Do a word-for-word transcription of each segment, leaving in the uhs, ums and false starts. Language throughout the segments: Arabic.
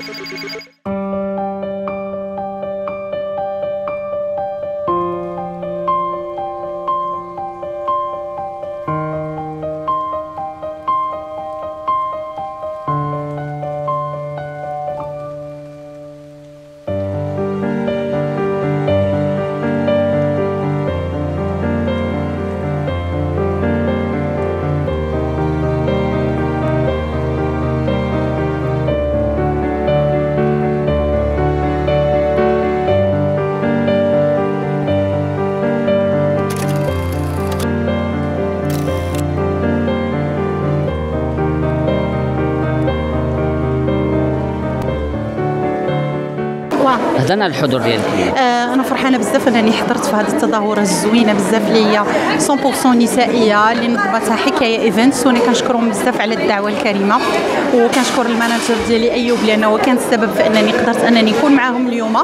هضرنا على الحضور ديالك. آه انا فرحانه بزاف انني حضرت في هذه التظاهره الزوينه بزاف اللي هي مية بالمية نسائيه اللي نظمتها حكايه ايفنتس، وانا كنشكرهم بزاف على الدعوه الكريمه، وكنشكر المانجر ديالي ايوب لانه هو كان السبب في انني قدرت انني نكون معاهم اليوم.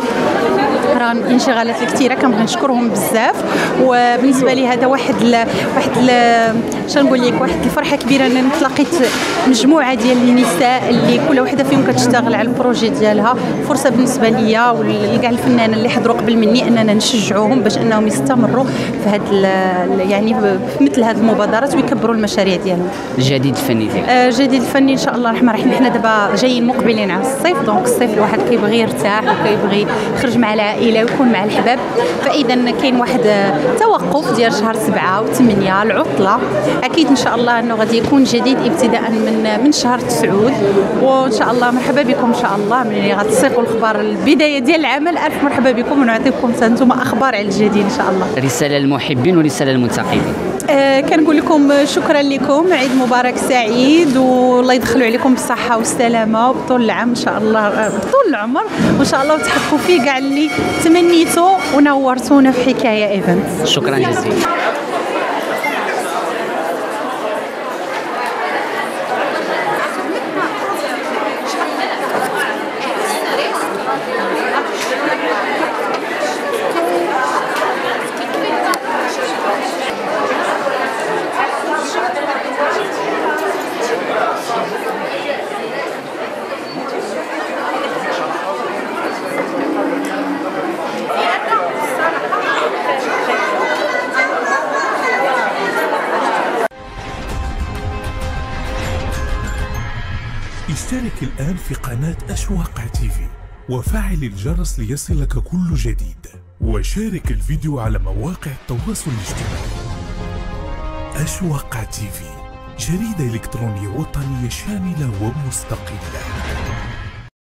راه الانشغالات الكثيره كنبغي نشكرهم بزاف، وبالنسبه لي هذا واحد ل... واحد ل... شنو نقول لك واحد الفرحه كبيره انني تلاقيت مجموعه ديال النساء اللي كل وحده فيهم كتشتغل على البروجي ديالها. فرصه بالنسبه ليا ولكاع الفنانين اللي حضروا قبل مني اننا نشجعوهم باش انهم يستمروا في هذا يعني في مثل هذه المبادرات ويكبروا المشاريع ديالهم. الجديد الفني ديالك؟ آه الجديد الفني ان شاء الله الرحمن الرحيم. حنا دابا جايين مقبلين على الصيف، دونك الصيف الواحد كيبغي يرتاح وكيبغي يخرج مع العائله ويكون مع الحباب، فاذا كاين واحد توقف ديال شهر سبعة وثمانية العطله. اكيد ان شاء الله انه غادي يكون جديد ابتداء من من شهر تسعود، وان شاء الله مرحبا بكم ان شاء الله ملي غتسيقوا الخبر البدايه ديال العمل. الف مرحبا بكم ونعطيكم انتم اخبار على الجديد ان شاء الله. رساله للمحبين ورساله للمنتقدين. آه كنقول لكم شكرا لكم، عيد مبارك سعيد، والله يدخلوا عليكم بالصحه والسلامه وبطول العام ان شاء الله، بطول العمر، وان شاء الله وتحققوا فيه كاع اللي تمنيتوا ونورتونا في حكايه ايفنت. شكرا جزيلا. اشترك الآن في قناة أشواق تيفي وفعل الجرس ليصلك كل جديد، وشارك الفيديو على مواقع التواصل الاجتماعي. أشواق تيفي، جريدة إلكترونية وطنية شاملة ومستقلة.